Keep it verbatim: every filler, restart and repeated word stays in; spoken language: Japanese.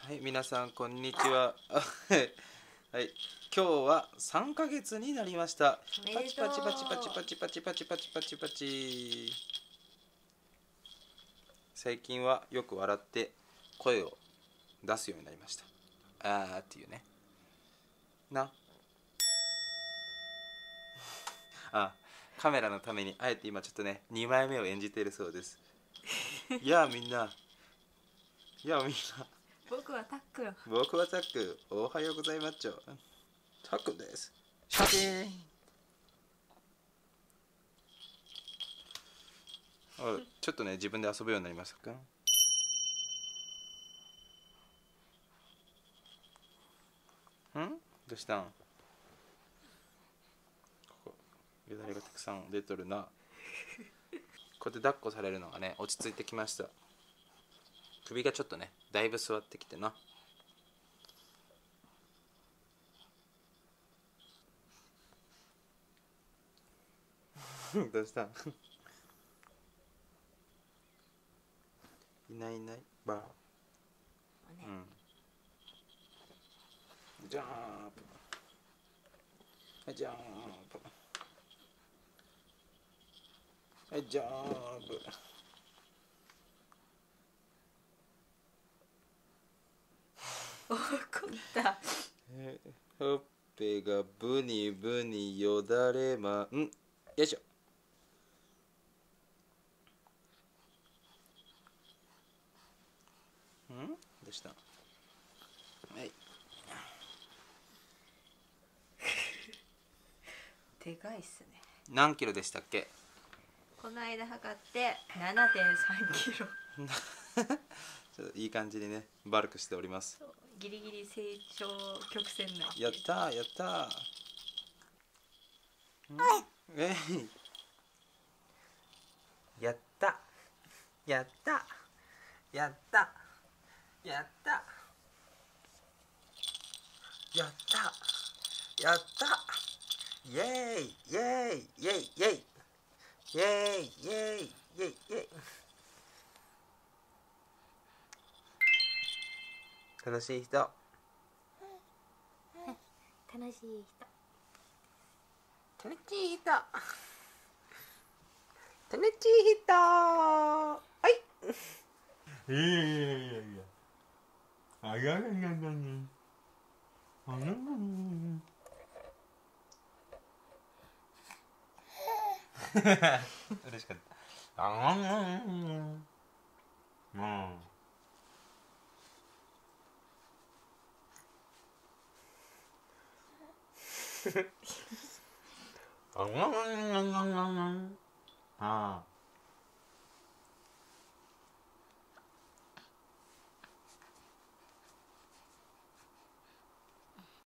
はい、皆さんこんにちは。はい、今日はさんかげつになりました。パチパチパチパチパチパチパチパチパチパチ。最近はよく笑って声を出すようになりました。あーっていうね。な。あ、カメラのためにあえて今ちょっとねにまいめを演じているそうです。いやみんな。いやみんな。 僕はタックよ。 僕はタック。おはようございます。タックです。シャキーン。あ、ちょっとね自分で遊ぶようになりましたか。ん？どうしたん？ここよだれがたくさん出とるな。こうやって抱っこされるのがね落ち着いてきました。首がちょっとねだいぶ座ってきてな。どうしたん？いないいないばー、うん、ジャンプ、ジャンプ、ジャンプ。 怒った。 ほっぺがブニブニよだれまん。よいしょ。ん？どうした？はい。 でかいっすね。 何キロでしたっけ？ この間測ってななてんさんキロ。 ちょっといい感じにねバルクしております。 ギリギリ成長曲線内。 やったーやったー。えい。やったやったやったやったやったやったイエーイイエーイイエーイイエーイイエーイイエーイイエーイイエーイイエーイ。楽しい人。 楽しい人。 楽しい人。楽しい人。はい。いやいやいやいや。あややややや。あやややや。嬉しかった。あん。うん。あん。あん。あん。あん。あん。